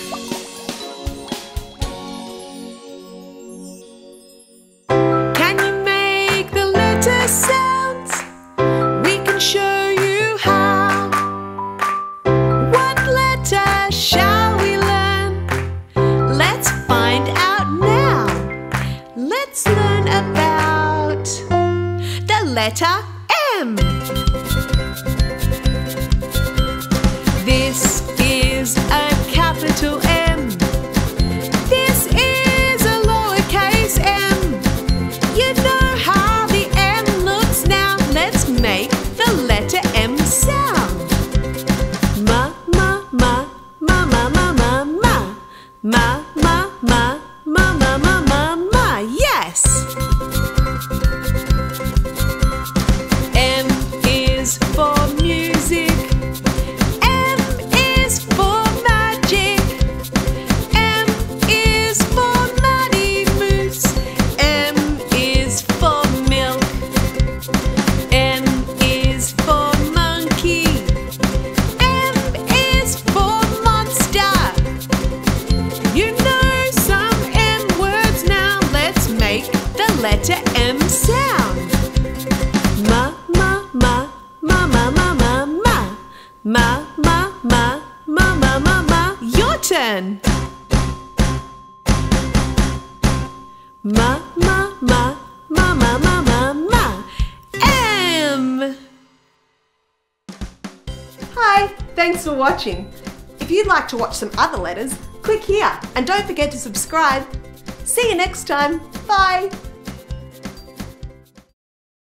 Can you make the letter sounds? We can show you how. What letter shall we learn? Let's find out now. Let's learn about the letter M. This is a capital M. This is a lowercase m. You know how the M looks now. Let's make the letter M sound. Ma, ma, ma, ma, ma, ma, ma, ma. Ma, ma, ma, ma, ma, ma, ma, ma. Yes! M is for music. M is for magic. M is for Muddy Moose. M is for milk. N is for monkey. M is for monster. You know some M words now. Let's make the letter M sound. Ma, ma, ma, ma, ma, ma, ma, ma. Ma, ma, ma, ma, ma, ma, ma. Your turn. Ma, ma, ma, ma, ma, ma, ma, ma. M. Hi, thanks for watching. If you'd like to watch some other letters, click here and don't forget to subscribe. See you next time. Bye.